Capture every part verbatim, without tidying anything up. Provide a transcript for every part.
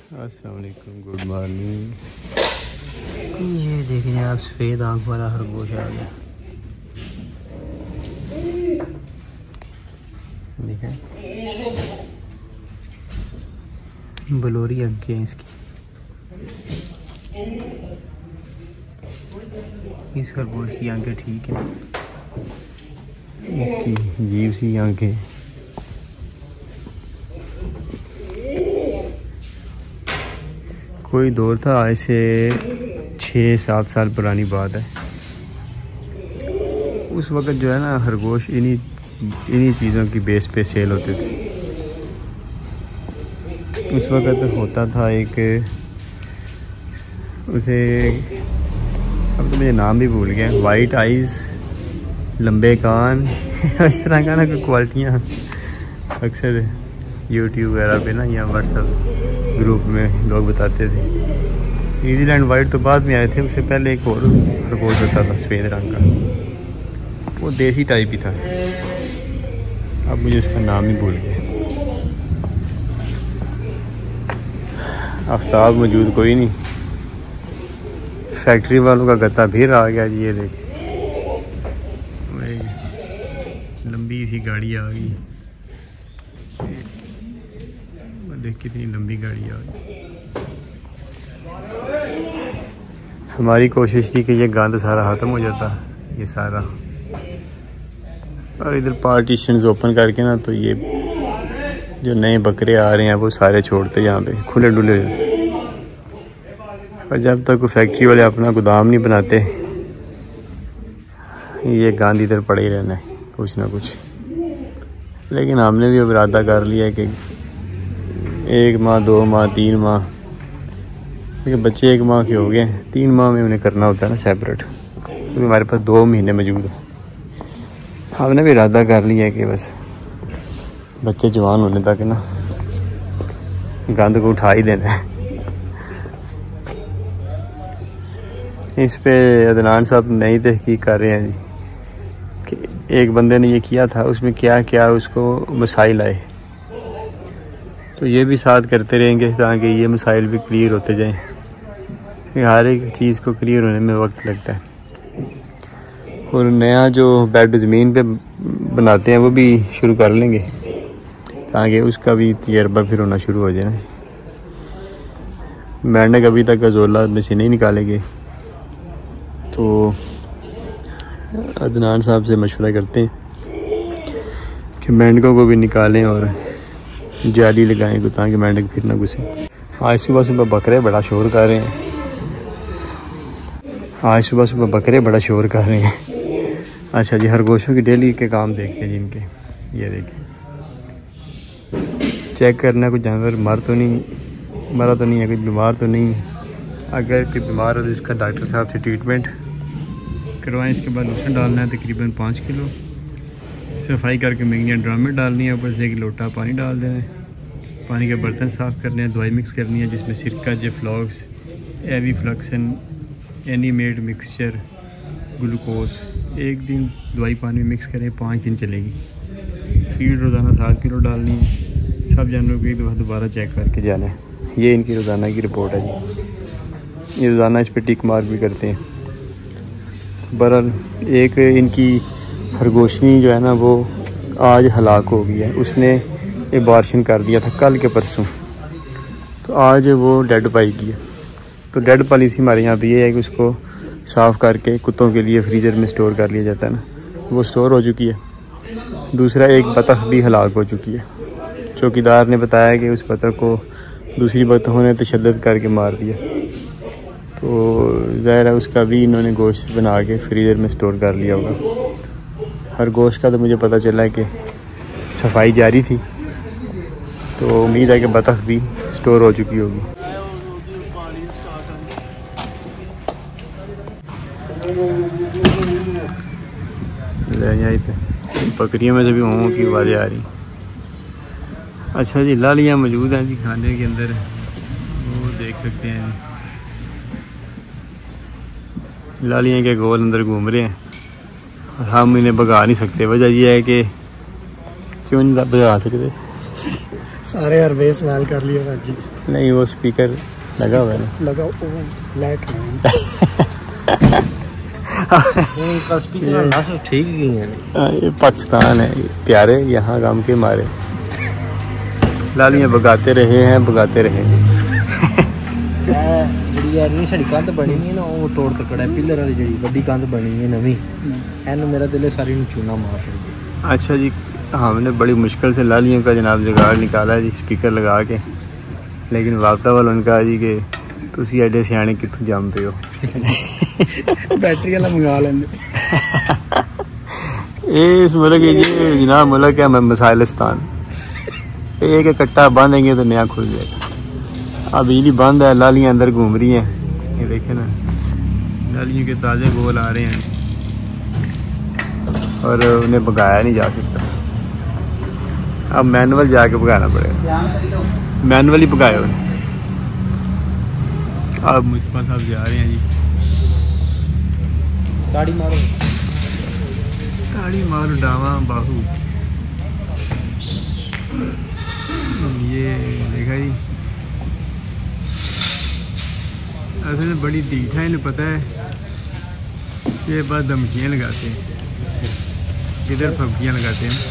अस्सलाम वालेकुम, good morning. ये देखें आप, सफ़ेद आँख वाला खरगोश आ गया। देखें बलोरी आँखें हैं इसकी। इस खरगोश की आंखें ठीक है, इसकी अजीब सी आंखें। कोई दौर था, आज से छः सात साल पुरानी बात है। उस वक़्त जो है ना, खरगोश इन्हीं इन्हीं चीज़ों की बेस पे सेल होते थे। उस वक़्त होता था एक, उसे अब तो मुझे नाम भी भूल गया, वाइट आइज़, लंबे कान इस तरह का ना कोई क्वालिटियाँ अक्सर यूट्यूब वगैरह पे ना या व्हाट्सएप ग्रुप में लोग बताते थे। न्यूजीलैंड वाइट तो बाद में आए थे, उससे पहले एक और खरगोश होता था सफ़ेद रंग का, वो देसी टाइप ही था। अब मुझे उसका नाम ही भूल गया। आफ्ताब मौजूद कोई नहीं, फैक्ट्री वालों का गत्ता फिर आ गया जी। ये देख, लंबी सी गाड़ी आ गई, देख कितनी लंबी गाड़ी आ गई। हमारी कोशिश थी कि ये गंद सारा ख़त्म हो जाता, ये सारा, और इधर पार्टीशंस ओपन करके ना, तो ये जो नए बकरे आ रहे हैं वो सारे छोड़ते यहाँ पे खुले डुले। और जब तक वो फैक्ट्री वाले अपना गोदाम नहीं बनाते, ये गंद इधर पड़े ही रहना है कुछ ना कुछ। लेकिन हमने भी अब इरादा कर लिया कि एक माह, दो माह, तीन माह, क्योंकि बच्चे एक माह के हो गए, तीन माह में उन्हें करना होता है ना सेपरेट, क्योंकि तो हमारे पास दो महीने मौजूद है। हमने भी इरादा कर लिया कि बस बच्चे जवान होने तक ना गंद को उठा ही देना है। इस पे अदनान साहब नई तहकीक कर रहे हैं जी, कि एक बंदे ने ये किया था, उसमें क्या क्या उसको मसाइल आए, तो ये भी साथ करते रहेंगे ताकि ये मसाइल भी क्लियर होते जाएं। हर एक चीज़ को क्लियर होने में वक्त लगता है। और नया जो बेड ज़मीन पे बनाते हैं वो भी शुरू कर लेंगे, ताकि उसका भी तजर्बा फिर होना शुरू हो जाए ना। मेंढक अभी तक अजोला में से नहीं निकालेंगे, तो अदनान साहब से मशवरा करते हैं कि मेंढकों को भी निकालें और जाली लगाएं को, ताकि मेंढक फिर ना घुसे। आज सुबह सुबह बकरे बड़ा शोर कर रहे हैं आज सुबह सुबह बकरे बड़ा शोर कर रहे हैं। अच्छा जी, खरगोशों की डेली के काम देखते हैं जिनके, ये देखिए, चेक करना कोई जानवर मर तो नहीं मरा तो नहीं है, कोई बीमार तो नहीं। अगर कोई बीमार हो तो इसका डॉक्टर साहब से ट्रीटमेंट करवाएं। इसके बाद लोशन डालना है तकरीबन पाँच किलो, सफाई करके मैगनीज ड्रम में डालनी है, ऊपर से एक लोटा पानी डाल देना है, पानी के बर्तन साफ़ करने हैं, दवाई मिक्स करनी है जिसमें सिरका, जेफ्लॉक्स, एवीफ्लक्सन, एनीमेड मिक्सचर, ग्लूकोज। एक दिन दवाई पानी में मिक्स करें, पाँच दिन चलेगी। फीड रोज़ाना सात किलो डालनी है। सब जानवरों को एक दफ़ा दोबारा चेक करके जाना है। ये इनकी रोज़ाना की रिपोर्ट है जी, ये रोज़ाना इस पर टिक मार्क भी करते हैं। बहरहाल एक इनकी खरगोशनी जो है ना, वो आज हलाक हो गई है। उसने एबॉर्शन कर दिया था कल के परसों, तो आज वो डेड पाई गई है। तो डेड पॉलिसी हमारे यहाँ पे ये है कि उसको साफ़ करके कुत्तों के लिए फ्रीज़र में स्टोर कर लिया जाता है ना, वो स्टोर हो चुकी है। दूसरा, एक बतख भी हलाक हो चुकी है। चौकीदार ने बताया कि उस बतख को दूसरी बतखों ने तशद्दुद करके मार दिया, तो ज़ाहिर है उसका भी इन्होंने गोश्त बना के फ्रीज़र में स्टोर कर लिया होगा। हर गोश्त का तो मुझे पता चला है कि सफाई जारी थी, तो उम्मीद है कि बतख भी स्टोर हो चुकी होगी। बकरियों में से भी मोमों की आवाज़ें आ रही। अच्छा जी, लालियाँ मौजूद हैं जी खाने के अंदर, वो देख सकते हैं। लालियाँ के गोल अंदर घूम रहे हैं और हम इन्हें भगा नहीं सकते। वजह यह है कि क्यों नहीं भगा सकते, सारे हरबे सवाल कर लिया सर जी। नहीं वो स्पीकर लगा हुआ है ना, लगा लाइट स्पीकर ठीक ही है। ये पाकिस्तान है, प्यारे यहाँ काम के मारे लालियाँ भगाते रहे हैं भगाते रहे हैं। जी साड़ी कंध बनी है ना वो तोड़ तकड़ा है, पिलर वाली जी बड़ी कंध बनी है नवी, एन मेरा दिल सारी चूना मार रही। अच्छा जी, हमने बड़ी मुश्किल से लालियों का जनाब जुगाड़ निकाला जी स्पीकर लगा के, लेकिन वापता वाल उनका जी कि तुसी एडे सियाने कितों जमते हो। बैटरी वाला मंगा लेंगे। ये इस मुल्क जी जनाब मुल्क है मसाइलिस्तान, एक कट्टा बांधेंगे तो नया खुल जाएगा। अब बिजली बंद है, लालियाँ अंदर घूम रही हैं, ये देखे ना लालियों के ताज़े गोल आ रहे हैं और उन्हें भगाया नहीं जा सकता। अब मैनुअल जाके भगाना पड़ेगा, मैनुअली भगाया उन्हें। अब मुस्तफा साहब जा रहे हैं जी। गाड़ी मारो गाड़ी मारो डावा बाहू। ये देखा जी असल में बड़ी ढीठ है, इन्हें पता है ये बस धमकियाँ लगाते हैं, किधर फबकियाँ लगाते हैं।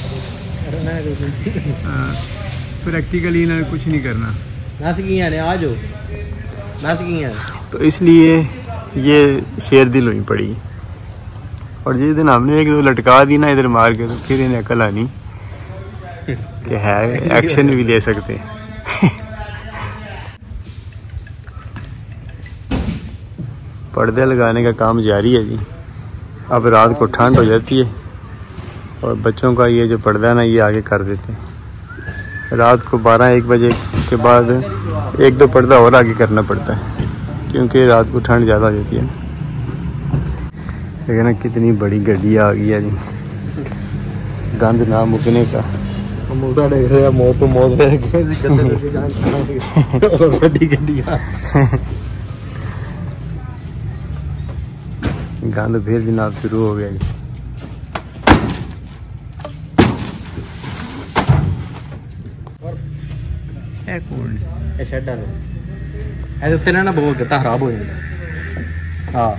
प्रैक्टिकली इन्होंने कुछ नहीं करना। नस किया ने आज हो नस किया, तो इसलिए ये शेर दिल हुई पड़ी। और जिस दिन हमने एक दो लटका दी ना इधर मार के, तो फिर इन्हें अकल आनी कि है एक्शन भी ले सकते हैं। पर्दे लगाने का काम जारी है जी। अब रात को ठंड हो जाती है और बच्चों का ये जो पर्दा है ना ये आगे कर देते हैं। रात को बारह एक बजे के बाद एक दो पर्दा और आगे करना पड़ता है, क्योंकि रात को ठंड ज़्यादा हो जाती है। लेकिन कितनी बड़ी गड्डी आ गई है जी, गंद ना मुकने का। मूसा देख रहे हैं, मौत तो मौत है। गड्डी गड्डी गंद फिर जनाब शुरू हो गया जी। ए कौन ए शेड है ऐसे तेरे ना बहुत गता खराब हो जाता। हाँ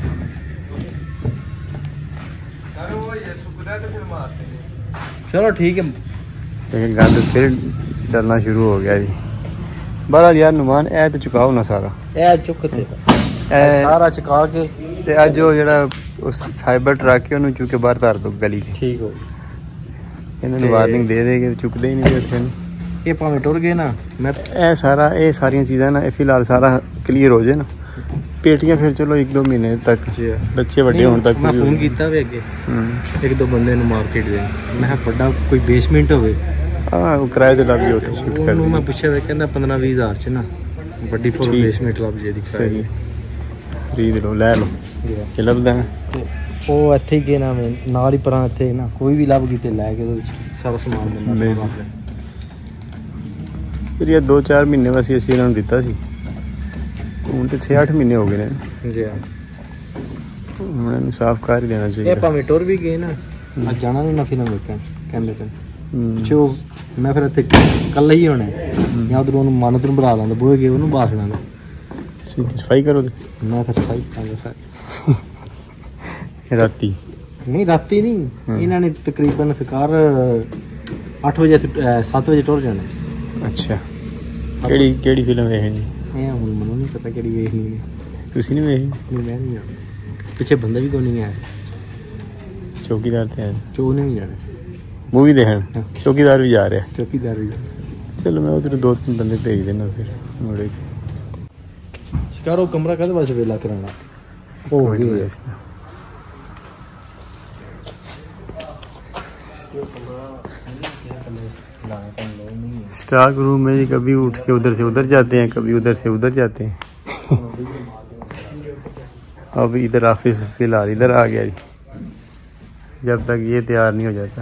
चलो ठीक है, लेकिन गंद फिर डलना शुरू हो गया जी। बहरहाल यार नुमान ए तो चुकाओ ना सारा, ए चुकते सारा चुका के ते आज जो जरा उस साइबर ट्रक है उन्होंने चुके बाहर तार दो गली से। ठीक हो इन्होंने वार्निंग दे देगे, चुकते ही नहीं थे। ये भावें टुर गए ना मैं ए सारा ये सारिया चीज़ां ना फिलहाल सारा क्लीयर हो जाए ना, पेटियां फिर चलो एक दो महीने तक बच्चे बड़े होने तक। मैं फोन किया वे अगे एक दो बंदे मार्केट दे, मैं बड़ा कोई बेसमेंट हो हाँ वो किराए ते लग गए उत्थे शिफ्ट कर मैं पूछा वे कहंदा पंद्रह बीस हज़ार च ना बड़ी फुल बेसमेंट लग जे दिखाई खरीद लो ले लो कि लभदा वो इत्थे के नाम नाल ही परां इत्थे ना कोई भी लभ किते लै के सारा समान देना। फिर ये दो चार महीने बस असीं इन्हां नूं दित्ता सी, हुण ते छे अठ महीने हो गए ने जी। हुण इन्हूं साफ कर ही देना चाहिए। ये भावें टुर भी गए ना अज जाना नहीं ना फिल्म वेखण कहंदे पे जो मैं फिर इत्थे कल्ला ही होना या उधरों ओनूं मानत नूं बुला लांदा बूहे गए ओनूं बास लांदा सफाई करो मैं फिर सफाई करांगा सारी राती नहीं राती नहीं इन्हां ने तकरीबन सरकार अठ बजे सत्त बजे टुर जाना। अच्छा केड़ी केड़ी फिल्म वेखनी ਇਹ ਹੁਣ ਮੈਨੂੰ ਨਹੀਂ ਪਤਾ ਕਿਹੜੀ ਵੇਖਣੀ ਹੈ। ਤੁਸੀਂ ਨਹੀਂ ਵੇਖੀ? ਨਹੀਂ ਮੈਂ ਨਹੀਂ ਜਾਣਾ, ਪਿੱਛੇ ਬੰਦਾ ਵੀ ਕੋਈ ਨਹੀਂ ਆਇਆ। चौकीदार थे चो ने भी जाना मूवी देखने, चौकीदार भी जा रहे हैं। चौकीदार भी चलो मैं उधर दो तीन बंदे भेज देना फिर मुड़े शिकारो कमरा कद वास्ते वेला कराना ओ गया स्टॉक रूम में जी कभी उठ के उधर से उधर जाते हैं, कभी उधर से उधर जाते हैं। अब इधर ऑफिस फिलहाल इधर आ गया जी, जब तक ये तैयार नहीं हो जाता।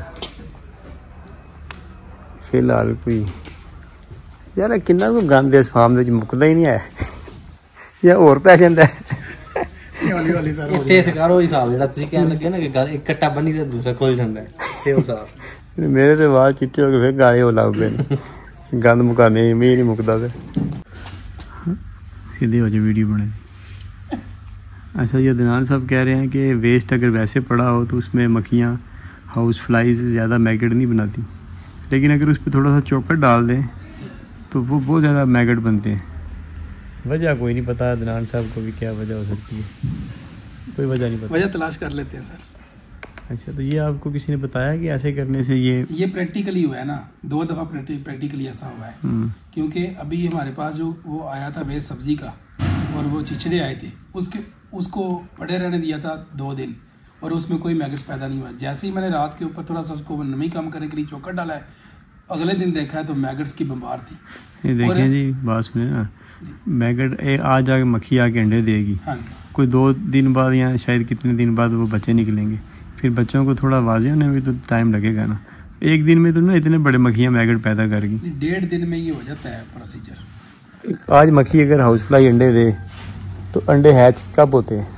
फिलहाल कोई यार किन्ना कोई गंद इस फार्म में मुकदा ही नहीं है या और पै जाता है। ਇੱਥੇ ਸਿਕਾਰੋ ਹਿਸਾਬ ਜਿਹੜਾ ਤੁਸੀਂ ਕਹਿਣ ਲੱਗੇ ਨਾ ਕਿ ਗੱਲ ਇੱਕ ਕੱਟਾ ਬੰਨੀ ਤੇ ਦੂਸਰਾ ਖੁੱਲ ਜਾਂਦਾ ਹੈ ਤੇ ਉਹ ਹਿਸਾਬ मेरे तो बाल चिट्टे हो गए फिर गाले हो लग पे गंद मुकाने में ही नहीं मुकदा फिर सीधे हो जाए वीडियो बने। अच्छा, ये अदनान साहब कह रहे हैं कि वेस्ट अगर वैसे पड़ा हो तो उसमें मक्खियाँ हाउस फ्लाइज ज़्यादा मैगट नहीं बनाती, लेकिन अगर उस पर थोड़ा सा चोकर डाल दें तो वो बहुत ज़्यादा मैगट बनते हैं। वजह कोई नहीं पता अदनान साहब को भी क्या वजह हो सकती है, कोई वजह नहीं पता। वजह तलाश कर लेते हैं सर। अच्छा, तो ये आपको किसी ने बताया कि ऐसे करने से ये ये प्रैक्टिकली हुआ है ना, दो दफ़ा प्रैक्टिकली ऐसा हुआ है। क्योंकि अभी हमारे पास जो वो आया था वेस्ट सब्जी का और वो चिचड़े आए थे, उसके उसको पड़े रहने दिया था दो दिन और उसमें कोई मैगट्स पैदा नहीं हुआ। जैसे ही मैंने रात के ऊपर थोड़ा सा उसको नमी कम करने के लिए चोकर डाला है, अगले दिन देखा है तो मैगट्स की बम्बार थी। ये देखिए जी, बात सुने ना, मैगट आज आके मक्खी आके अंडे देगी। हाँ जी। कोई दो दिन बाद या शायद कितने दिन बाद वो बच्चे निकलेंगे, फिर बच्चों को थोड़ा वाजे होने में तो टाइम लगेगा ना। एक दिन में तो ना इतने बड़े मक्खियाँ मैगट पैदा करेगी, डेढ़ दिन में ये हो जाता है प्रोसीजर। आज मक्खी अगर हाउस फ्लाई अंडे दे तो अंडे हैच कब होते हैं?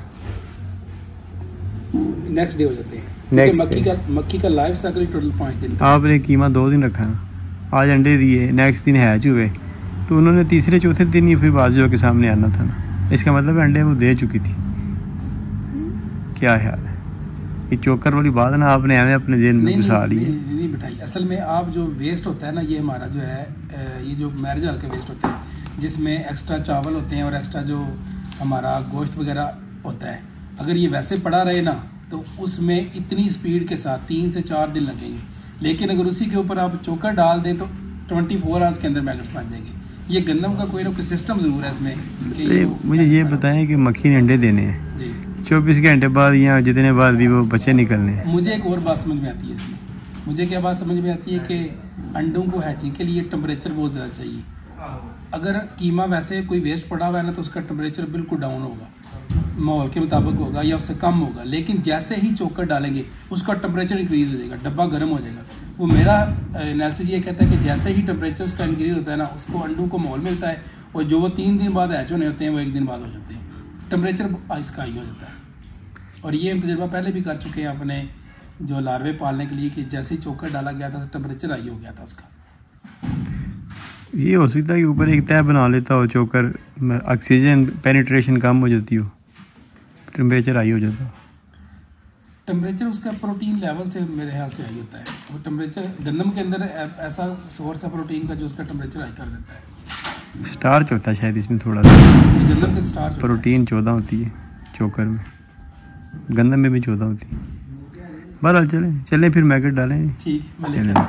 नेक्स्ट डे हो जाते हैं। नेक्स्ट मक्खी का मक्खी का लाइफ साइकिल टोटल पाँच दिन। आपने कीमा दो दिन रखा ना, आज अंडे दिए, नेक्स्ट दिन हैच हुए, तो उन्होंने तीसरे चौथे दिन ही फिर बाजू के सामने आना था ना। इसका मतलब अंडे वो दे चुकी थी। क्या ख्याल है? ये चोकर वाली बात ना आपने हमें अपने जेल में घुसा ली है। नहीं, नहीं बिठाई। असल में आप जो वेस्ट होता है ना, ये हमारा जो है ये जो मैरिज हॉल के वेस्ट होते हैं, जिसमें एक्स्ट्रा चावल होते हैं और एक्स्ट्रा जो हमारा गोश्त वगैरह होता है, अगर ये वैसे पड़ा रहे ना तो उसमें इतनी स्पीड के साथ तीन से चार दिन लगेंगे। लेकिन अगर उसी के ऊपर आप चोकर डाल दें तो ट्वेंटी फोर आवर्स के अंदर मैगट्स बन जाएंगे। ये गंदम का कोई ना कोई सिस्टम ज़रूर है इसमें। कि मुझे ये बताएं कि मक्खी ने अंडे देने हैं जी, चौबीस घंटे बाद या जितने बाद भी वो बच्चे निकलने हैं। मुझे एक और बात समझ में आती है इसमें। मुझे क्या बात समझ में आती है कि अंडों को हैचिंग के लिए टेम्परेचर बहुत ज़्यादा चाहिए। अगर कीमा वैसे कोई वेस्ट पड़ा हुआ है ना तो उसका टेम्परेचर बिल्कुल डाउन होगा, माहौल के मुताबिक होगा या उससे कम होगा। लेकिन जैसे ही चोकर डालेंगे उसका टेम्परेचर इंक्रीज़ हो जाएगा, डब्बा गर्म हो जाएगा। वो मेरा एनालिसिस ये कहता है कि जैसे ही टेम्परेचर उसका इंक्रीज़ होता है ना, उसको अंडों को माहौल मिलता है और जो वो तीन दिन बाद हैच होने होते हैं वो एक दिन बाद हो जाते हैं। टेम्परेचर इसका हाई हो जाता है। और ये हम तजुर्बा पहले भी कर चुके हैं अपने जो लार्वे पालने के लिए कि जैसे ही चोकर डाला गया था टेम्परेचर हाई हो गया था उसका। ये हो सकता है कि ऊपर एक तय बना लेता हो चोकर, ऑक्सीजन पेनिट्रेशन कम हो जाती हो, टेम्परेचर हाई हो जाता हो। टेम्परेचर उसका प्रोटीन लेवल से मेरे ख्याल से हाई होता है। वो टेम्परेचर गंदम के अंदर ऐसा सोर्स है प्रोटीन का जो उसका टेम्परेचर हाई कर देता है। स्टार्च होता है शायद इसमें थोड़ा सा, गंदम के स्टार्च प्रोटीन चौदह होती है चोकर में, गंदम में भी चौदह होती है। बहरहाल चलें चलें फिर मैगट डालें। ठीक।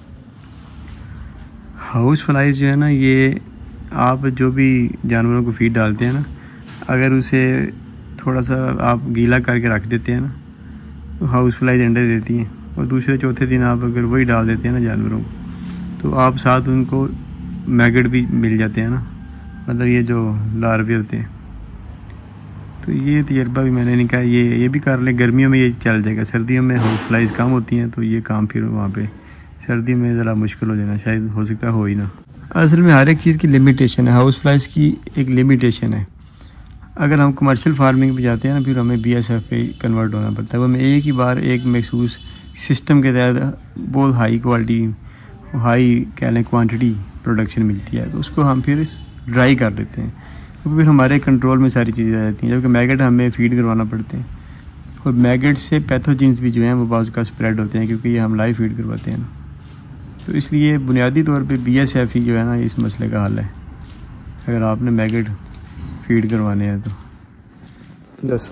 हाउस फ्लाइज जो है ना, ये आप जो भी जानवरों को फीड डालते हैं ना, अगर उसे थोड़ा सा आप गीला करके रख देते हैं ना तो हाउस फ्लाइज अंडे देती हैं। और दूसरे चौथे दिन आप अगर वही डाल देते हैं ना जानवरों को, तो आप साथ उनको मैगट भी मिल जाते हैं ना, मतलब ये जो लार्वे होते हैं। तो ये तजर्बा भी मैंने नहीं कहा, ये ये भी कर लें। गर्मियों में ये चल जाएगा, सर्दियों में हाउस फ्लाइज कम होती हैं तो ये काम फिर वहाँ पे सर्दी में ज़रा मुश्किल हो जाना, शायद हो सकता है हो ही ना। असल में हर एक चीज़ की लिमिटेशन है, हाउस फ्लाइज की एक लिमिटेशन है। अगर हम कमर्शियल फार्मिंग पे जाते हैं ना, फिर हमें बी एस एफ पे कन्वर्ट होना पड़ता है। वो हमें एक ही बार एक मखसूस सिस्टम के तहत बहुत हाई क्वालिटी, हाई कह लें क्वान्टिटी प्रोडक्शन मिलती है, तो उसको हम फिर ड्राई कर लेते हैं, क्योंकि फिर हमारे कंट्रोल में सारी चीज़ें आ जाती हैं। जबकि मैगट हमें फीड करवाना पड़ते हैं, और मैगट से पैथोजेंस भी जो हैं वो बाज़ का स्प्रेड होते हैं, क्योंकि ये हम लाइव फीड करवाते हैं ना। तो इसलिए बुनियादी तौर पे बी एस एफ ही जो है ना इस मसले का हल है, अगर आपने मैगट फीड करवाने हैं तो। दसो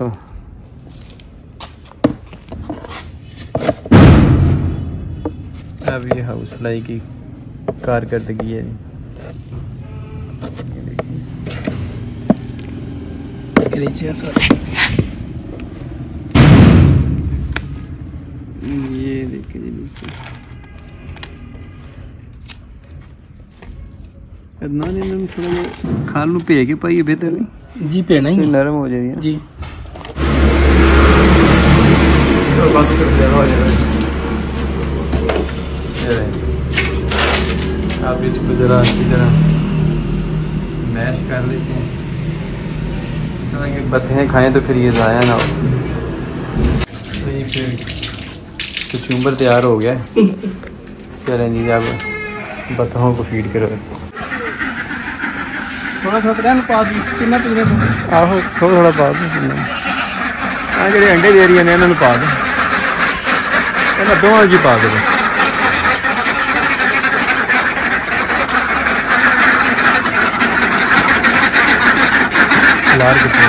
अब ये हाउस फ्लाई की कारकर्दगी है। इसके नीचे सर ये देखिए जी नीचे अदनान ने थोड़ा खाल नु पे के पाई बेहतर नहीं जी पे नहीं नरम हो जाएगी जी। तो बस कर दे हो जाएगा। आप इसको ज़रा अच्छी तरह मैश कर लेते हैं, बतें खाएं तो फिर ये ज़ाया ना हो। तो ये फिर कचूम्बर तैयार हो गया है। चलें जी, अब बतहों को फीड करो। थोड़ा थोड़ा रहन पा दी कितना पीने तो आहो थोड़ा थोड़ा पा दो आ जेडे अंडे दे रही ने इन्होंने पा दो इन्होंने दोवां जी पा दो लार के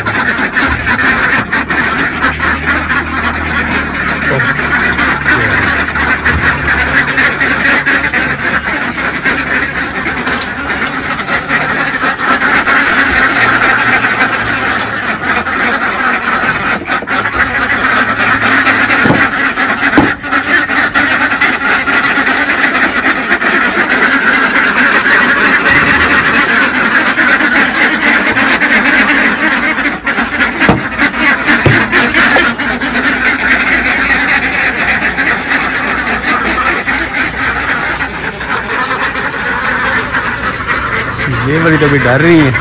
ये वाली तो अभी डर रही है।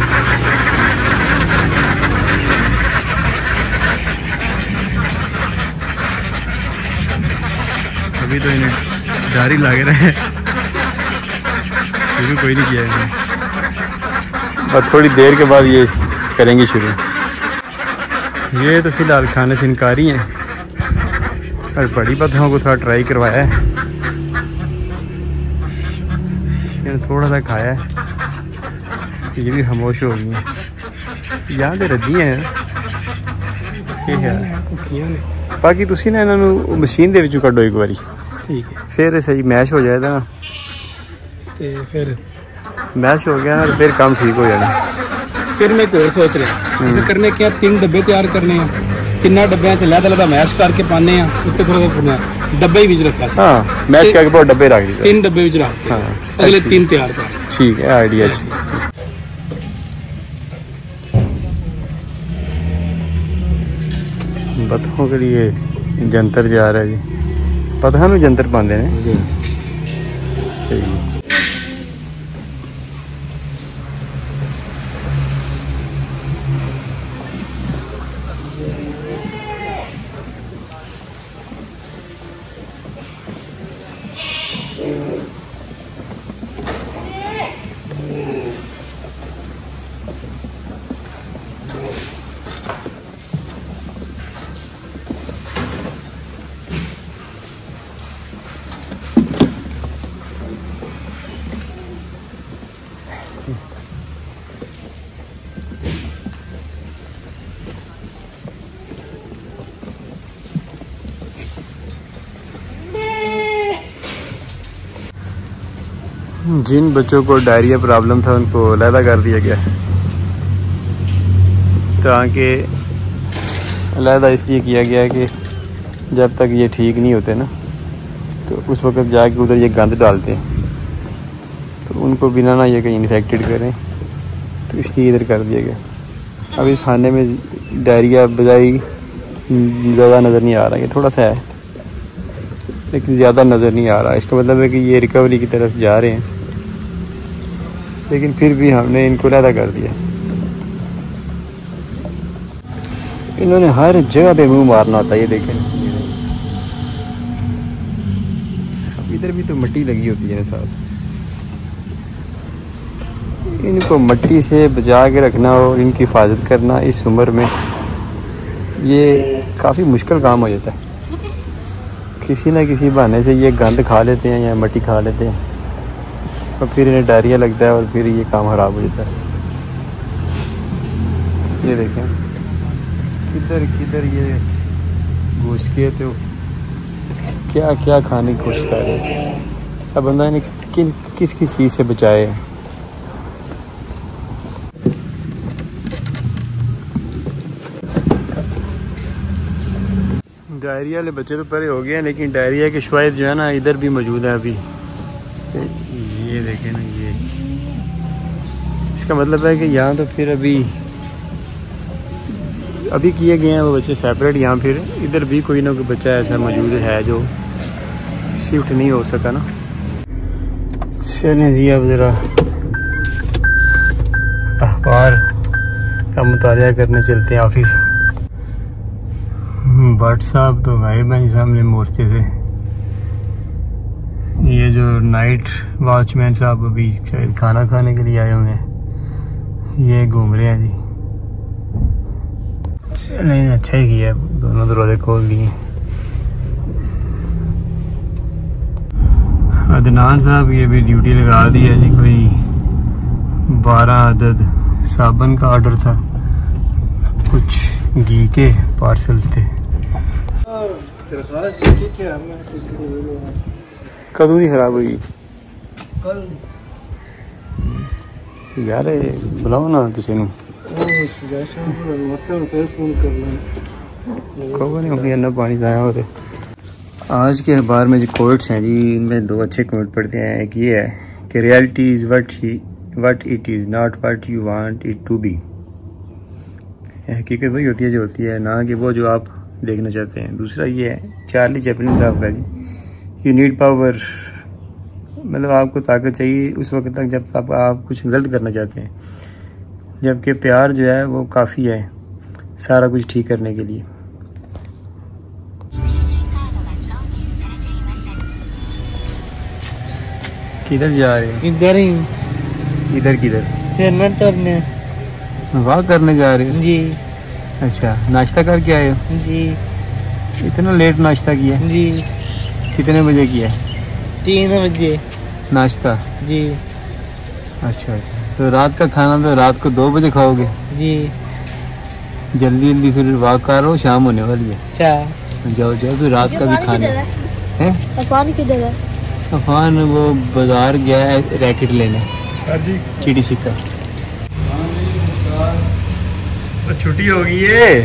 अभी तो इन्हें डर ही लग रहा है, शुरू कोई नहीं किया इन्हें, बस थोड़ी देर के बाद ये करेंगे शुरू। ये तो फिलहाल खाने से इनकारी हैं और बड़ी पत्थरों को थोड़ा ट्राई करवाया है, थोड़ा सा खाया है, ये भी खामोश हो गई हैं। यहाँ तो रजी हैं बाकी तुसी ना इन्हों मशीन दे विचों कड्डो एक बारी, ठीक है फिर सही मैश हो जाएगा ना, ते फिर मैश हो गया ना फिर काम ठीक हो जाना। फिर मैं एक और सोच रहा इसे करने क्या तीन डब्बे तैयार करने हैं, तिना डब्बे च लैदा लैदा मैश करके पाने हैं उत्ते थोड़ा थोड़ा डब्बे ही रखा सी। हाँ मैश करके बहुत डब्बे रख दिए, तीन डब्बे रख के हाँ अगले तीन तैयार कर, ठीक है आइडिया। बतखों के लिए जंतर जा रहा है जी, पता है जंतर पाते हैं। जिन बच्चों को डायरिया प्रॉब्लम था उनको अलहदा कर दिया गया, ताकि अलहदा इसलिए किया गया कि जब तक ये ठीक नहीं होते ना तो उस वक्त जाके उधर ये गंद डालते हैं, तो उनको बिना ना ये कहीं इन्फेक्टेड करें, तो इसलिए इधर कर दिया गया। अब इस खाने में डायरिया बजाई ज़्यादा नज़र नहीं आ रहा, ये थोड़ा सा है लेकिन ज़्यादा नज़र नहीं आ रहा। इसका मतलब है कि ये रिकवरी की तरफ जा रहे हैं, लेकिन फिर भी हमने इनको अलहदा कर दिया। इन्होंने हर जगह पे मुंह मारना होता है, ये देखें इधर भी तो मिट्टी लगी होती है साथ, इनको मिट्टी से बचा के रखना और इनकी हिफाजत करना इस उम्र में ये काफ़ी मुश्किल काम हो जाता है। किसी ना किसी बहाने से ये गंद खा लेते हैं या मिट्टी खा लेते हैं और फिर इन्हें डायरिया लगता है और फिर ये काम ख़राब हो जाता है। ये देखें किधर किधर ये घुस के तो क्या क्या खाने की कोशिश कर रहे हैं। अब बंदा इन्हें कि, किस किस चीज़ से बचाए। डायरिया वाले बच्चे तो परे हो गए हैं, लेकिन डायरिया के शुआइब जो है ना इधर भी मौजूद है अभी। ये देखें ना, ये इसका मतलब है कि यहाँ तो फिर अभी अभी किए गए हैं वो बच्चे सेपरेट, यहाँ फिर इधर भी कोई ना कोई बच्चा ऐसा मौजूद है जो शिफ्ट नहीं हो सका ना। चलें जी अब ज़रा अखबार का मुतालिया करने चलते हैं ऑफिस। भट्ट साहब तो गायब हैं सामने मोर्चे से। ये जो नाइट वॉचमैन साहब अभी शायद खाना खाने के लिए आए हुए हैं। ये घूम रहे हैं जी। चलें, अच्छा ही किया, दोनों दरवाजे खोल दिए। अदनान साहब ये भी ड्यूटी लगा दी है जी। कोई बारह अदद साबुन का ऑर्डर था, कुछ घी के पार्सल्स थे। कदों नहीं खराब हुई कल यार, बुलाओ ना किसी ने। कहो नहीं अपनी अन्ना पानी जाया हो। आज के अखबार में जो कोट्स हैं जी, इनमें दो अच्छे कोट पढ़ते हैं। एक ये है कि reality is what what it is, not what you want it to be. हकीकत वही होती है जो होती है, ना कि वो जो आप देखना चाहते हैं। दूसरा ये है चार्ली चैपलिन साहब का जी, यू नीड पावर, मतलब आपको ताकत चाहिए उस वक्त तक जब आप, आप कुछ गलत करना चाहते हैं, जबकि प्यार जो है वो काफ़ी है सारा कुछ ठीक करने के लिए। किधर जा रहे हैं? इधर ही। इधर किधर? फिर करने वाह करने जा रहे हो जी। अच्छा, नाश्ता करके आए हो जी। इतना लेट नाश्ता किया जी। कितने बजे किया तीन बजे नाश्ता? जी। अच्छा अच्छा, तो रात का खाना तो रात को दो बजे खाओगे? जी। जल्दी जल्दी फिर वाक करो, शाम होने वाली है। अच्छा जाओ जाओ, फिर रात का भी खाना है। अफान किधर है? अफान वो बाजार गया है रैकेट लेने, चिड़ी सिक्का। तो छुट्टी हो गई है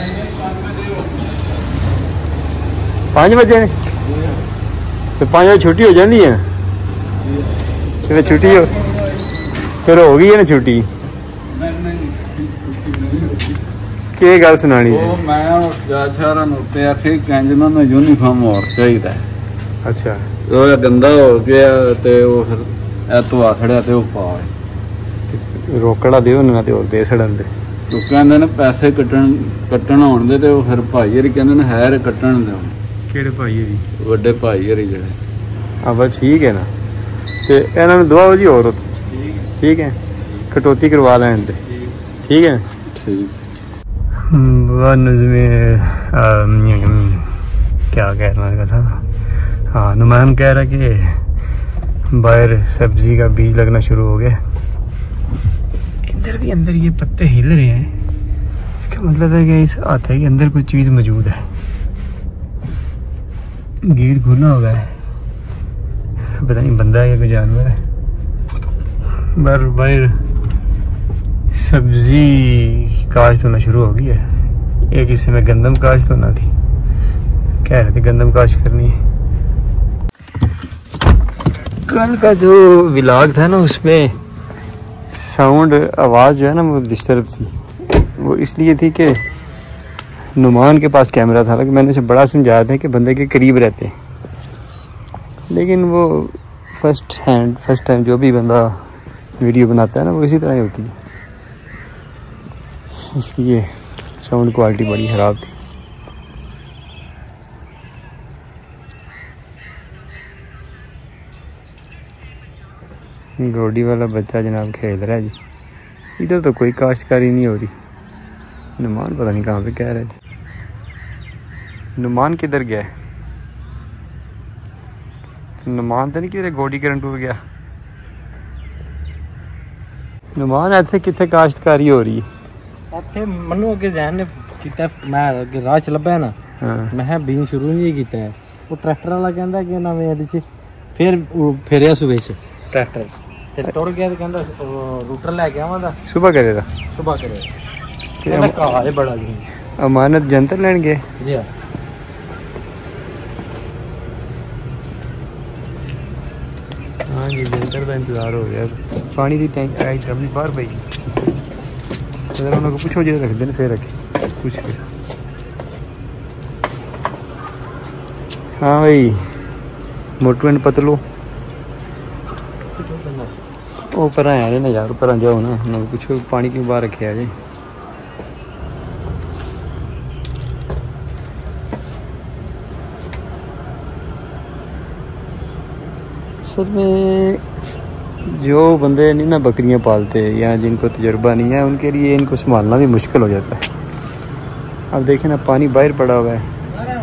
पाँच बजे, तो पाँच बजे छुट्टी हो जाती है, फिर छुट्टी हो फिर हो गई है ना छुट्टी। ਕੀ ਗੱਲ ਸੁਣਾਣੀ ਹੈ? ਉਹ ਮੈਂ ਜਾ ਸ਼ਹਿਰਾਂ ਨੂੰ ਉੱਤੇ ਆਖੇ ਕਹਿੰਜ ਉਹਨਾਂ ਨੂੰ ਯੂਨੀਫਾਰਮ ਹੋਰ ਚਾਹੀਦਾ। ਅੱਛਾ, ਉਹ ਗੰਦਾ ਹੋ ਗਿਆ ਤੇ ਉਹ ਫਿਰ ਇਹ ਧਵਾ ਛੜਿਆ ਤੇ ਉਹ ਪਾ ਰੋਕੜਾ ਦਿਓ ਉਹਨਾਂ ਤੇ ਹੋਰ ਦੇ ਛੜਨ ਦੇ। ਉਹ ਕਹਿੰਦੇ ਨੇ ਪੈਸੇ ਕੱਟਣ ਕੱਟਣ ਆਉਣ ਦੇ ਤੇ ਉਹ ਫਿਰ ਭਾਈ ਹਰੀ ਕਹਿੰਦੇ ਨੇ ਹੈਰ ਕੱਟਣ ਦੇ। ਕਿਹੜੇ ਭਾਈ ਹੈ ਜੀ? ਵੱਡੇ ਭਾਈ ਹਰੀ ਜਿਹੜੇ। ਹਾਂ ਬਸ ਠੀਕ ਹੈ ਨਾ, ਤੇ ਇਹਨਾਂ ਨੂੰ ਦਵਾਓ ਜੀ ਹੋਰ ਠੀਕ ਹੈ, कटौती करवा लें थे, ठीक है। ठीक। क्या कहना का था, हाँ नुमान कह रहा कि बाहर सब्जी का बीज लगना शुरू हो गया। इधर भी अंदर ये पत्ते हिल रहे हैं, इसका मतलब है कि इस आते के अंदर कोई चीज़ मौजूद है। गेट खुला होगा है, पता नहीं बंदा है या कोई जानवर है। बार बाहर सब्जी काश्त होना शुरू हो गई है। एक हिस्से में गंदम काश्त होना थी, कह रहे थे गंदम काश्त करनी है। कल का जो व्लॉग था ना उसमें साउंड आवाज़ जो है ना वो डिस्टर्ब थी। वो इसलिए थी कि नुमान के पास कैमरा था, लेकिन मैंने उसे बड़ा समझाया था कि बंदे के करीब रहते हैं, लेकिन वो फर्स्ट हैंड फर्स्ट टाइम जो भी बंदा वीडियो बनाता है ना वो इसी तरह ही होती है, इसलिए साउंड क्वालिटी बड़ी ख़राब थी। गोडी वाला बच्चा जनाब खेल रहा है जी। इधर तो कोई काश्तकारी नहीं हो रही। नुमान पता नहीं कहाँ पे कह रहे थे। नुमान किधर गया है? नुमान तो नहीं किधर गोडी करंट हो गया। नुमान इतने कितने काश्तकारी हो रही है? ਇੱਥੇ ਮੈਨੂੰ ਅੱਗੇ ਜੈਨ ਨੇ ਕੀਤਾ, ਮੈਂ ਅੱਗੇ ਰਾਹ ਚ ਲੱਭਿਆ ਨਾ, ਮੈਂ ਕਿਹਾ ਬੀਨ ਸ਼ੁਰੂ ਨਹੀਂ ਕੀਤਾ ਹੈ। ਉਹ ਟਰੈਕਟਰ ਵਾਲਾ ਕਹਿੰਦਾ ਕਿ ਨਵੇਂ ਇਹਦੇ ਚ ਫਿਰ ਉਹ ਫੇਰਿਆ ਸੂਬੇ ਚ ਟਰੈਕਟਰ ਤੇ ਟੁਰ ਗਿਆ ਤੇ ਕਹਿੰਦਾ ਰੂਟਰ ਲੈ ਕੇ ਆਵਾਂਗਾ सुबह करेगा। ਸੁਬਾ ਕਰੇ ਕਹਿੰਦਾ ਕਹਾ ਇਹ ਬੜਾ ਜੀ अमानत जंतर लैन गए ਜੀ ਹਾਂ। हाँ जी, जंतर का इंतज़ार हो गया। पानी की टैंक आई अपनी बाहर पई, अगर उन्होंने पूछो जो रख देने फिर रखे कुछ के। हाँ भाई मोटू एंड पतलो वो पर आए ना यार, पर जाओ ना उन्होंने पूछो पानी क्यों बाहर रखे आज। असल में जो बंदे नहीं ना बकरियां पालते या जिनको तजुर्बा नहीं है उनके लिए इनको संभालना भी मुश्किल हो जाता है। अब देखें ना पानी बाहर पड़ा हुआ है,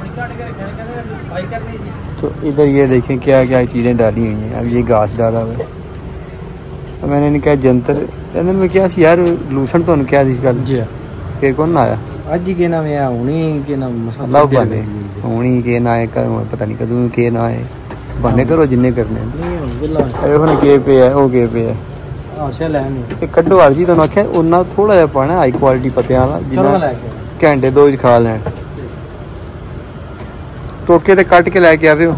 तो इधर ये देखें क्या क्या चीज़ें डाली हुई हैं। अब ये घास डाला हुआ है। अब मैंने इन्हें कहा जंतर जंतर में क्या सी यार लूसन तो क्या सी गल जी फिर कौन ना आया अज ही के नाम है हुणी के नाम अल्लाह बने हुणी के ना आए कर पता नहीं कदों के ना आए बने करो जिन्ने करने अरे के पे है वो के पे है ਇਹ ਕੱਢੋ ਹਰ ਜੀ ਤੁਹਾਨੂੰ ਆਖਿਆ ਉਹਨਾਂ ਥੋੜਾ ਜਿਹਾ ਪਾਣਾ ਹਾਈ ਕੁਆਲਿਟੀ ਪੱਤਿਆਂ ਵਾਲਾ ਜਿੰਨਾ ਘੰਟੇ ਦੋ ਚ ਖਾ ਲੈਣ ਟੋਕੇ ਤੇ ਕੱਟ के लेके आवे हो।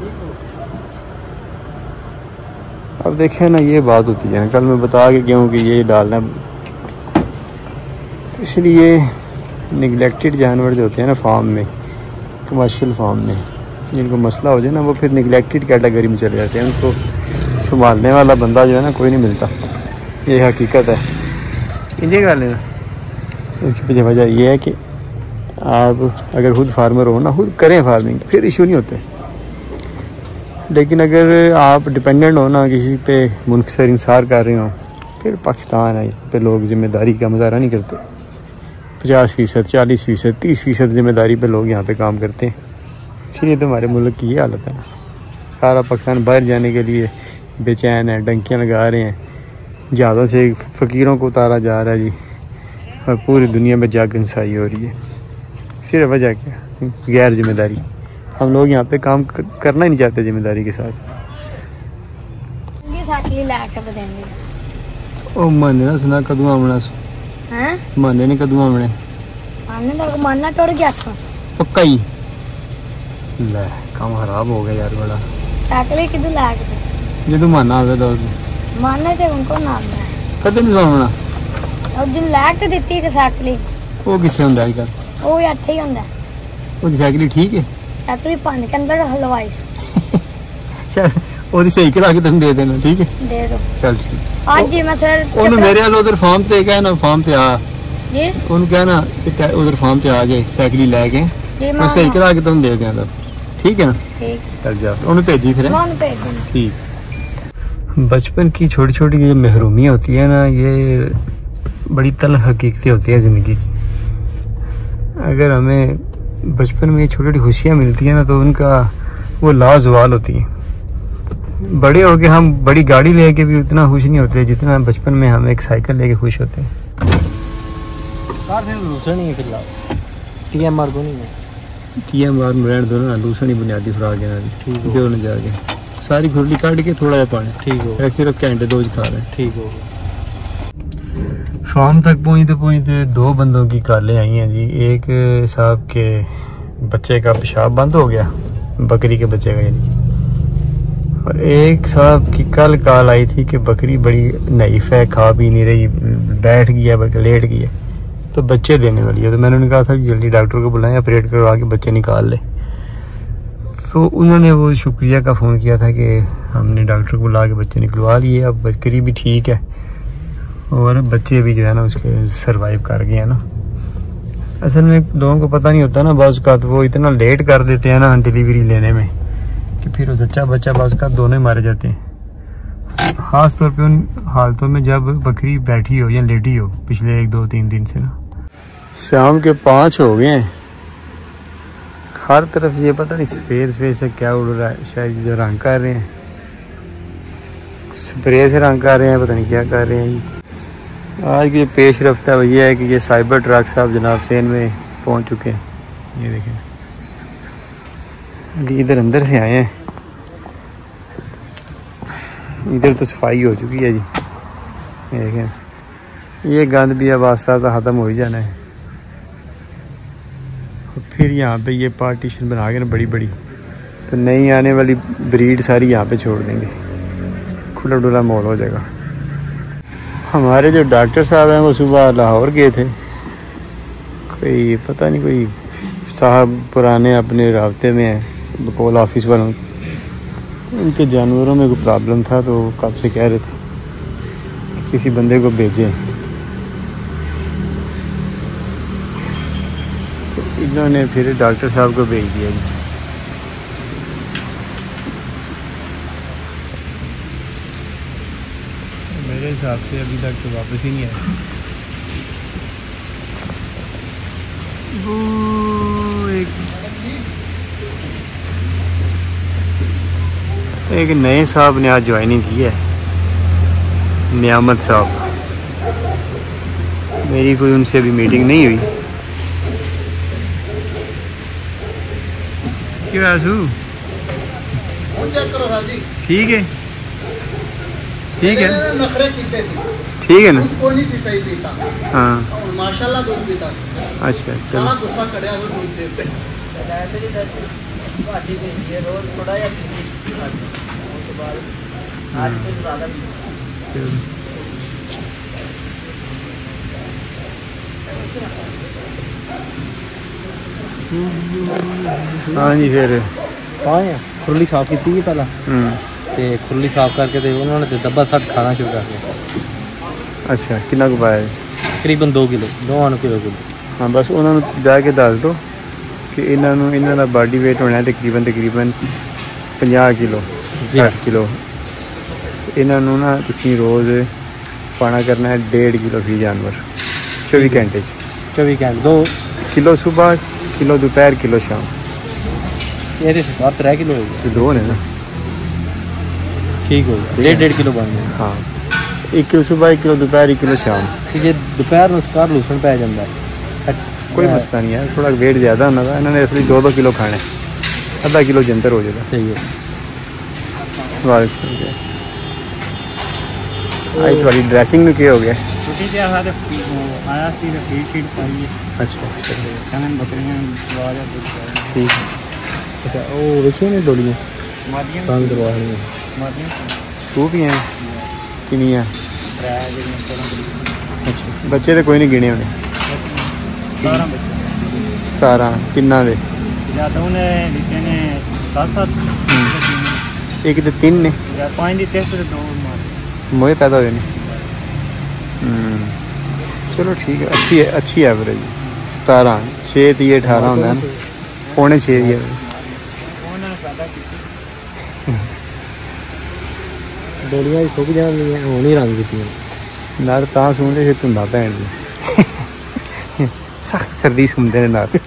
अब देखे ना ये बात होती है कल मैं बता के क्यों कि ये डालना तो इसलिए निगलेक्टेड जानवर जो होते हैं ना फार्म में कमर्शियल फार्म में जिनको मसला हो जाए ना वो फिर निगलेक्टेड कैटेगरी में चले जाते हैं। उनको संभालने वाला बंदा जो है ना कोई नहीं मिलता। ये हकीकत है। इनकी गल है उसकी पीछे वजह यह है कि आप अगर खुद फार्मर हो ना खुद करें फार्मिंग फिर इशू नहीं होते। लेकिन अगर आप डिपेंडेंट हो ना किसी पे मुनकसर इंसार कर रहे हो फिर पाकिस्तान है पे लोग जिम्मेदारी का मुजाहरा नहीं करते। पचास फ़ीसद चालीस फ़ीसद तीस फ़ीसद जिम्मेदारी पे लोग यहाँ पे काम करते हैं। इसलिए तो हमारे मुल्क की ये हालत है। सारा पाकिस्तान बाहर जाने के लिए बेचैन है, डंकियाँ लगा रहे हैं, जहाज़ों से फ़कीरों को उतारा जा रहा है जी और पूरी दुनिया में जाग इंसाई हो रही है। सिर्फ वजह क्या गैर जिम्मेदारी। हम लोग यहाँ पे काम करना ही नहीं चाहते जिम्मेदारी के साथ। ओ मने ना सुना कदू आमना हैं मने ने कदू आमने आने तो मानना टूट गया था पक्का ही ले काम खराब हो गया यार बड़ा साकले किदू लाग दे जे तू मानना आवे तो मानने से उनको नाम है कदे नहीं सुनना और दिन लाग के देती है साकली वो किथे हुंदा अजकल वो ਇੱਥੇ ਹੀ ਹੁੰਦਾ ਉਹਦੀ ਸਾਈਕਲ ਠੀਕ ਹੈ साकली पानी के अंदर हलवाई चल ਉਹਦੀ ਸਹੀ ਕਰਾ ਕੇ ਤੈਨੂੰ ਦੇ ਦੇਣਾ ਠੀਕ ਹੈ दे दो चल ठीक आज जी मैं सर ਉਹਨੂੰ ਮੇਰੇ ਵੱਲ ਉਧਰ ਫਾਰਮ ਤੇ ਕਹਿਣਾ ਫਾਰਮ ਤੇ ਆ जी ਉਹਨੂੰ ਕਹਿਣਾ ਕਿ ਉਧਰ ਫਾਰਮ ਤੇ ਆ ਜਾਏ ਸਾਈਕਲ ਲੈ ਕੇ जी ਮੈਂ मैं ਸਹੀ ਕਰਾ ਕੇ ਤੈਨੂੰ ਦੇ ਦਿਆਂਗਾ ठीक है ना ठीक चल जा ਉਹਨੂੰ ਭੇਜੀ ਫਿਰ कौन भेज देना ठीक। बचपन की छोटी छोटी ये महरूमियाँ होती है ना ये बड़ी तल्ख हकीकतें होती है ज़िंदगी की। अगर हमें बचपन में ये छोटी छोटी खुशियाँ मिलती हैं ना तो उनका वो लाजवाल होती हैं। बड़े होके हम बड़ी गाड़ी लेके भी उतना खुश नहीं होते जितना बचपन में हम एक साइकिल लेके खुश होते हैं। नहीं है फिलहाल टी एम आर को नहीं है टी एम आर ब्रांड दोनों ना लूसनी बुनियादी खुराक है ना ठीक दो न जाके सारी खुरली काट के थोड़ा जा पानी ठीक हो एक सिर्फ घंटे दो खा रहे हैं। ठीक हो शाम तक पहुँचते पहुँचते दो बंदों की कालें आई हैं जी। एक साहब के बच्चे का पेशाब बंद हो गया बकरी के बच्चे का यानी, और एक साहब की कल काल आई थी कि बकरी बड़ी नाइफ है खा पी नहीं रही बैठ गया बल्कि लेट गया तो बच्चे देने वाली है। तो मैंने उन्हें कहा था जल्दी डॉक्टर को बुलाएं ऑपरेट करवा के बच्चे निकाल ले। तो उन्होंने वो शुक्रिया का फ़ोन किया था कि हमने डॉक्टर को बुला के बच्चे निकलवा लिए। अब बकरी भी ठीक है और बच्चे भी जो है ना उसके सरवाइव कर गए हैं ना। असल में लोगों को पता नहीं होता ना बाज़ का वो इतना लेट कर देते हैं ना डिलीवरी लेने में कि फिर वो सच्चा बच्चा बाज़ का दोनों ही मारे जाते हैं। ख़ास तौर पे उन हालतों में जब बकरी बैठी हो या लेटी हो पिछले एक दो तीन दिन से ना। शाम के पाँच हो गए हैं, हर तरफ ये पता नहीं सफ़ेद सफ़ेद से क्या उड़ रहा है। शायद जो रंग कर रहे हैं स्प्रे से रंग कर रहे हैं, पता नहीं क्या कर रहे हैं। आज की पेश रफ्ता भैया है कि ये साइबर ट्रक साहब जनाब सेन में पहुंच चुके हैं। ये देखें अभी इधर अंदर से आए हैं, इधर तो सफाई हो चुकी है जी। देखें ये गंद भी अब आस्ता आस्ता ख़त्म हो ही जाना है। और फिर यहाँ पे ये पार्टीशन बना के ना बड़ी बड़ी तो नई आने वाली ब्रीड सारी यहाँ पे छोड़ देंगे, खुला डुला माहौल हो जाएगा। हमारे जो डॉक्टर साहब हैं वो सुबह लाहौर गए थे, कोई पता नहीं कोई साहब पुराने अपने राब्ते में हैं बकोल ऑफिस वालों, उनके जानवरों में कोई प्रॉब्लम था तो कब से कह रहे थे किसी बंदे को भेजें। तो इन्होंने फिर डॉक्टर साहब को भेज दिया जी। मेरे हिसाब से अभी तक तो वापस ही नहीं आए। वो एक एक नए साहब ने आज ज्वाइनिंग की है, नियामत साहब। मेरी कोई उनसे अभी मीटिंग नहीं हुई। क्यों आसू? ठीक है ठीक है ठीक है ना। हाँ माशाल्लाह दूध पीता। अच्छा सारा चलो गुस्सा कड़िया हुआ दूध देते। चलो। हाँ जी फिर हाँ यार खुरली साफ की थी पहला हम्म ते खुरली साफ करके ते उन्होंने ते डब्बा सट खाना शुरू कर दिया। अच्छा कितना को पाया? तकरीबन दो किलो दो किलो किलो हाँ बस उन्होंने जाके दस दो कि इन्हों इन्हों का बॉडी वेट होना है तकरीबन तकरीबन पचास किलो साठ किलो। इन्हों ना तुसी रोज़ पाना करना है डेढ़ किलो फी जानवर चौबीस घंटे चौबीस घंटे दो किलो सुबह किलो दोपहर किलो शाम। ये तो त्रै किलो हो गया। तो दो ने ना ठीक हो गया डेढ़ डेढ़ किलो बन गया। हाँ एक किलो सुबह एक किलो दोपहर एक किलो शाम। जे दोपहर में उसका लूसन पै जाता है कोई मसला नहीं है। थोड़ा वेट ज़्यादा होना था इन्होंने असली दो दो किलो खाने अद्धा किलो जंतर हो जाएगा। सही है। आई थोड़ी ड्रेसिंग में क्या हो गया? आया फीड शीट पाइए। अच्छा अच्छा बकरियाँ ठीक है। अच्छा वो वैसे नहीं डोलियाँ काम करवा रही हैं तू भी हैं किनिया? अच्छा बच्चे तो कोई नहीं गिने उन्हें सतारह तिना दे एक तो तीन ने मोए पैदा हुए नहीं। चलो ठीक है अच्छी है अच्छी एवरेज सतारह छे ती अठारह होंगे ना पौने छे दी डोलियाँ सुक जाएंगी होनी रंग की नार तां सुनते फिर धुंदा भैन दी सख्त सर्दी सुनते ने नार।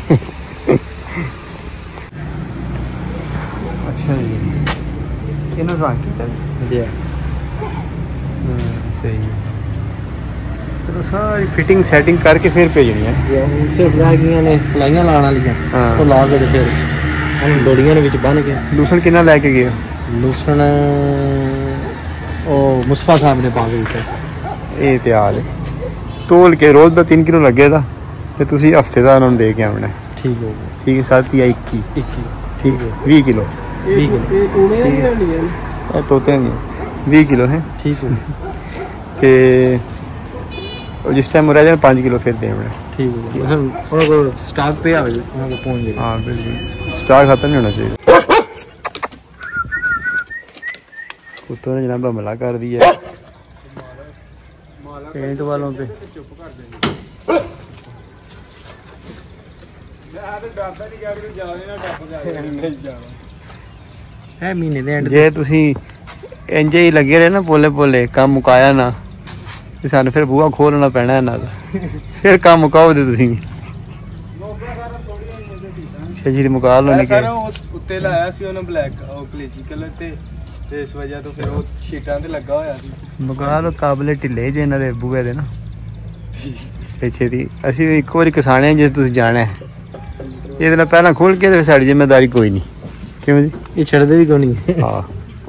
अच्छा जी इन्हों रंग किया जी सही है। चलो सारी फिटिंग सेटिंग करके फिर भेजनी है। सिर्फ रह गई ने सलाइयां लाने वाली हाँ। वो ला के ते फिर हम डोलियां ने विच बन के लूसन कितना लैके गए? लूसन ओ मुस्तफा साहब ने पा के दित्ता। ये तैयार है तोल के रोज़ का तीन किलो लगे था तो तुम हफ्ते का उन्होंने दे के आना है। ठीक हो गया ठीक है सात या इक्की इक्की ठीक है बीस किलो बीस किलो तोते नहीं बीस किलो है ठीक हो कि जिस टाइम रह जाए पाँच किलो फिर देना ठीक हो गया उन्होंने को स्टॉक पे आ उन्होंने को पहुंच जाएगा। हाँ बिल्कुल स्टॉक खत्म नहीं होना चाहिए। कुत्तों ने जनाब हमला कर दिया पेंट वालों पे। है महीने दे एंड जे तुसी इंज ही लगे रहे ना पोले पोले काम मुकाया ना ते सानू फिर बूहा खोलना पैना है ना फिर काम मुकाओ दे तुसी छे जी मुका लो नहीं ਸਾਰਾ ਉੱਤੇ ਲਾਇਆ ਸੀ ਉਹਨੇ ਬਲੈਕ ਉਹ ਕਲੇਜੀ ਕਲਰ ਤੇ ਤੇ ਇਸ ਵਜ੍ਹਾ ਤੋਂ ਫਿਰ ਉਹ ਸ਼ੀਟਾਂ ਤੇ ਲੱਗਾ ਹੋਇਆ ਸੀ। ਮੁਕਾ ਲੋ ਕਾਬਲੇ ਢਿੱਲੇ ਜੇ ਇਹਨਾਂ ਦੇ ਬੂਹੇ ਦੇ ਨਾ ਛੇ ਛੇ ਦੀ ਅਸੀਂ ਵੀ ਇੱਕ ਵਾਰੀ ਕਿਸਾਨੇ ਜੇ ਤੁਸੀਂ ਜਾਣਾ ਹੈ ਇਹਦੇ ਨਾਲ ਪਹਿਲਾਂ ਖੋਲ ਕੇ ਤੇ ਸਾਡੀ ਜ਼ਿੰਮੇਵਾਰੀ ਕੋਈ ਨਹੀਂ ਕਿਉਂ ਜੀ ये छड़दे भी कोनी ਹਾਂ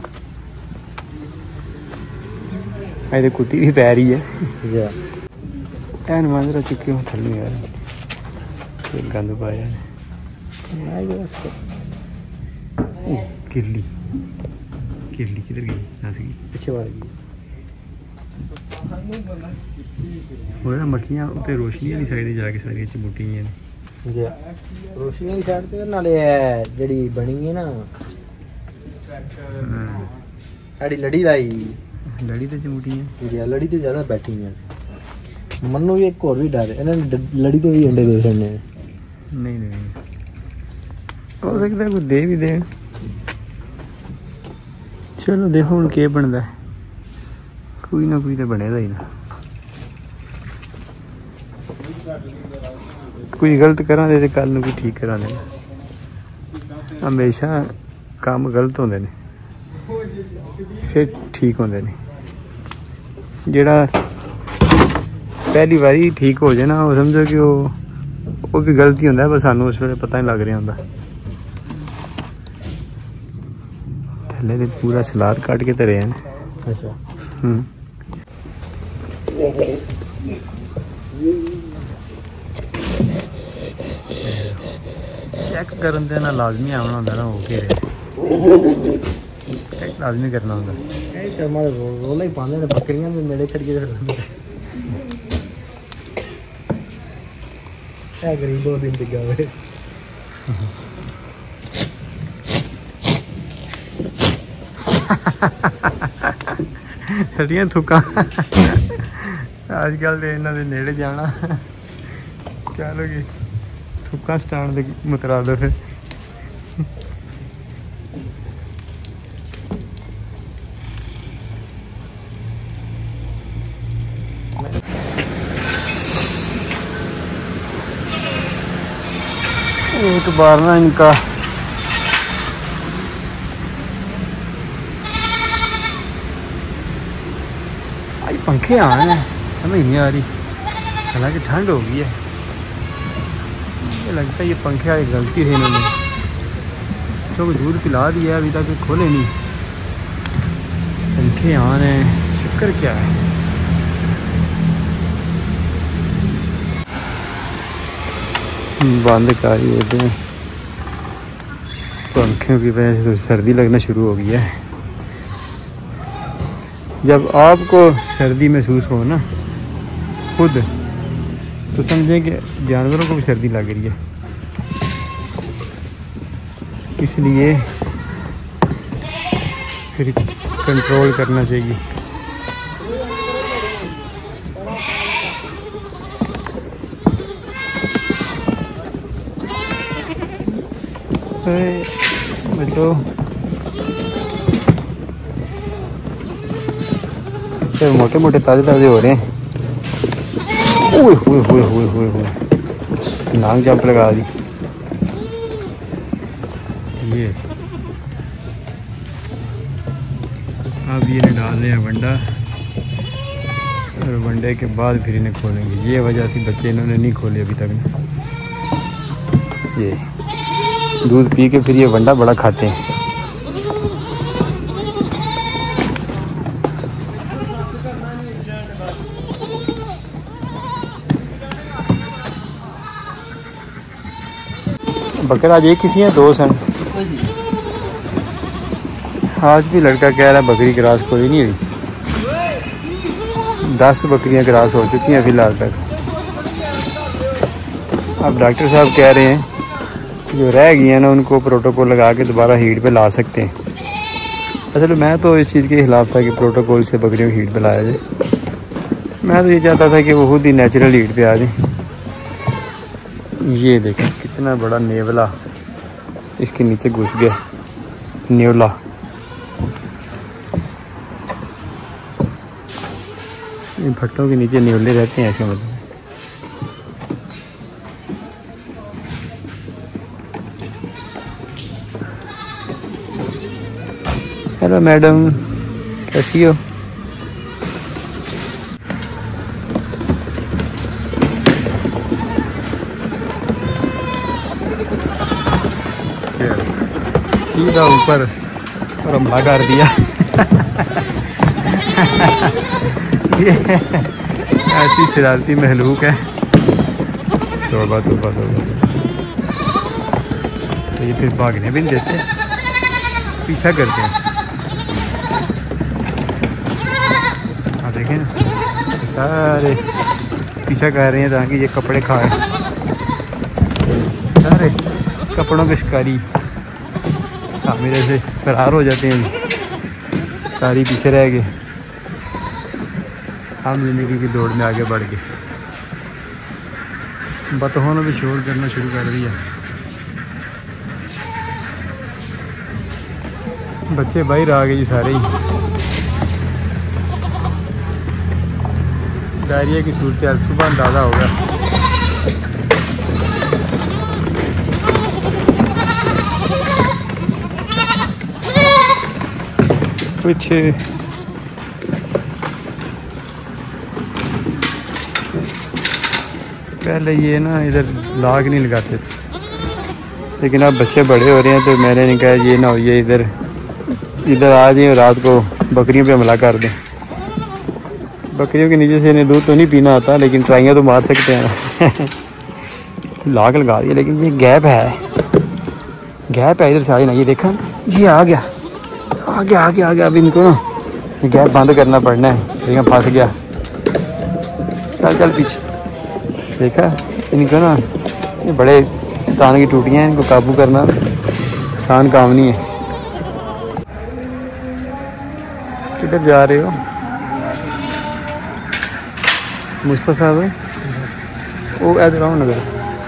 ਇਹਦੇ ਕੁੱਤੀ ਵੀ ਪੈ ਰਹੀ ਹੈ जा ਐਨ ਮੰਜ਼ਰਾ ਚੁੱਕੇ ਹੋ ਥੱਲੇ ਯਾਰ ਇਹ ਗੰਦ ਪਾਇਆ ਨੇ किरली किरली किधर गई यहाँ से पीछे वाली वो ना मक्खियाँ उत्ते रोशनी वाली साइड जाके सारी चिमुटी हैं जी रोशनी वाली साइड ते नाले जड़ी बनी है ना साड़ी लड़ी लाई लड़ी तो चिमुटी हैं जी लड़ी ते ज्यादा बैठी हैं मन्नू भी एक और भी डर है इन्होंने लड़ी ते भी अंडे दे छड़ने नहीं नहीं हो सकता है कुछ दे भी दें चलो देखो हम के बनता है कोई ना कोई तो बनेगा ही ना। कोई गलत करा दे तो कल कोई ठीक करा देना। हमेशा काम गलत होंदे ने फिर ठीक होंदे ने। जेड़ा पहली बारी ठीक हो जाए ना, वो समझो कि वो वो भी गलती होंदा है, बस सानू उस वेले पता नहीं लग रहा होंदा। थल्ले ते पूरा सलाद काट के धरे हैं। अच्छा हम्म चेक करन ते ना लाजमी आना होंदा ना, वो घेरे चेक लाजमी करना होंदा। ਇਹ ਤਾਂ ਮਾਰੇ ਰੋਲਾ ਹੀ ਪਾਉਂਦੇ ਨੇ ਬੱਕਰੀਆਂ ਦੇ ਨੇੜੇ ਖੜੀਏ ਫਿਰ ਇਹ ਗਰੀਬੋ ਦਿਨ ਤੇ ਗਾਵੇ ਛੜੀਆਂ ਥੁੱਕਾਂ ਅੱਜ ਕੱਲ ਦੇ ਇਹਨਾਂ ਦੇ ਨੇੜੇ ਜਾਣਾ ਚਲੋ ਜੀ ਥੁੱਕਾਂ ਸਟਾਂਡ ਦੇ ਮੁਤਰਾ ਦੋ ਫਿਰ। एक बार ना इनका आई पंखे आ रहे हैं, समझ नहीं आ रही। हालांकि ठंड हो गई है, ये लगता है ये पंखे वाली गलती थी इन्होंने, क्योंकि दूध पिला दिया अभी तक खोले नहीं। पंखे आ रहे हैं, चक्कर क्या है। बंद कर ही देते हैं, पंखों की वजह से तो सर्दी लगना शुरू हो गई है। जब आपको सर्दी महसूस हो ना खुद, तो समझें कि जानवरों को भी सर्दी लग रही है। इसलिए फिर कंट्रोल करना चाहिए। बच्चों फिर मोटे मोटे ताजे ताजे हो रहे हैं। ओए होए होए होए होए होए नाक जंप लगा दी। ये अब ये डाल रहे हैं वंडा, और वंडे के बाद फिर इन्हें खोलेंगे। ये वजह थी बच्चे इन्होंने नहीं खोले अभी तक ना। ये दूध पी के फिर ये वंडा बड़ा खाते हैं। बकरा आज एक किसी हैं दो सन। आज भी लड़का कह रहा है बकरी क्रॉस कोई नहीं हुई। दस बकरियां क्रॉस हो चुकी हैं फिलहाल तक। अब डॉक्टर साहब कह रहे हैं जो रह गई हैं ना उनको प्रोटोकॉल लगा के दोबारा हीट पे ला सकते हैं। असल मैं तो इस चीज़ के खिलाफ था कि प्रोटोकॉल से बकरियों को हीट पे लाया जाए। मैं तो ये चाहता था कि वो खुद ही नेचुरल हीट पे आ जाए। ये देखें कितना बड़ा नेवला इसके नीचे घुस गया। नेवला इन भट्टों के नीचे नेवले रहते हैं, ऐसे मतलब। हेलो मैडम, कैसी हो? सीधा ऊपर और हमला कर दिया। ये ऐसी शरारती महलूक है। तौबा तौबा तौबा। तो ये फिर भागने भी नहीं देते, पीछा करते हैं। हाँ देखें ना, सारे पीछा कर रहे हैं ताकि ये कपड़े खाए। सारे कपड़ों के शिकारी मेरे से फरार हो जाते हैं। सारी पीछे रह गए, हम ज़िंदगी की दौड़ में आगे बढ़ गए। बतखों ने भी शोर करना शुरू कर दिया। बच्चे बाहर आ गए जी सारे ही। डायरिया की सूरत हाल सुबह अंदाज़ा होगा। कुछ पहले ये ना इधर लाग नहीं लगाते थे, लेकिन अब बच्चे बड़े हो रहे हैं तो मैंने नहीं कहा ये ना हो ये इधर इधर आ जाए और रात को बकरियों पे हमला कर दें। बकरियों के नीचे से इन्हें दूध तो नहीं पीना आता, लेकिन ट्राइयाँ तो मार सकते हैं। लाग लगा दिया, लेकिन ये गैप है, गैप है इधर से आ ना, ये देखा ये आ गया आ गया आ गया आ गया। अब इनको ना ये गैप बंद करना पड़ना है, देखा फंस गया। चल चल पीछे, देखा इनको ना ये बड़े शैतान की टूटियाँ हैं, इनको काबू करना आसान काम नहीं है। किधर जा रहे हो मुस्तफा साहब? वो इधर आओ नगर,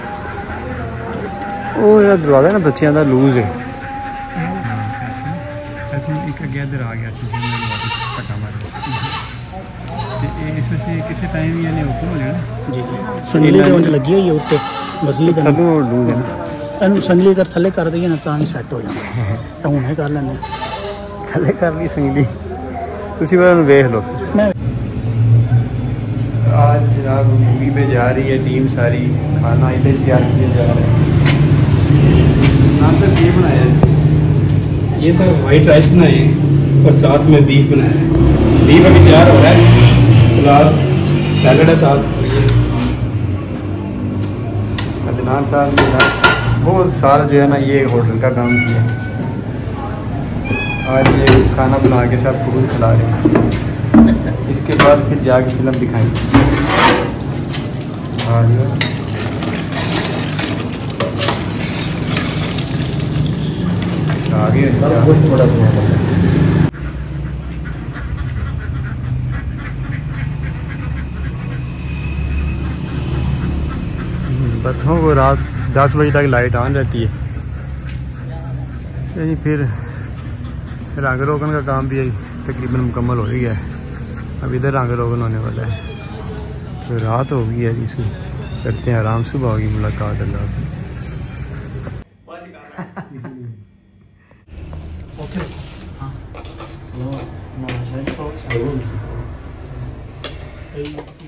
वो यार दरवाज़ा ना बच्चियां दा लूज है। एक इधर आ गया इसमें से किसी टाइम यानी ओपन हो जाए जी जी। संगली तो लगी हुई है उत्ते मसली तो लूज है ना, संगली कर थले कर दईए ना तो ही सैट हो जाता। हुणे कर लेने थले कर ली संगली, तुसी वाला वेख लो। आज जनाब मूवी पे जा रही है टीम सारी, खाना इधर तैयार किया जा रहा है। नाम सर ये बनाया है, ये सर वाइट राइस बनाए हैं और साथ में बीफ बनाया है। बीफ अभी तैयार हो रहा है, सलाद सैलड है साथ। अदनान साहब ने बहुत साल जो है ना ये होटल का काम किया, आज ये खाना बना के सब खुद खिला रहे हैं। इसके बाद फिर जाके फिल्म दिखाएंगे। आगे थोड़ा बतों को रात दस बजे तक लाइट ऑन रहती है। यानी फिर रंग रोगन का काम भी तकरीबन मुकम्मल हो ही गया है। अब इधर रंग रोगन होने वाला है, तो रात हो गई है जी। करते हैं आराम, सुबह होगी मुलाकात। अल्लाह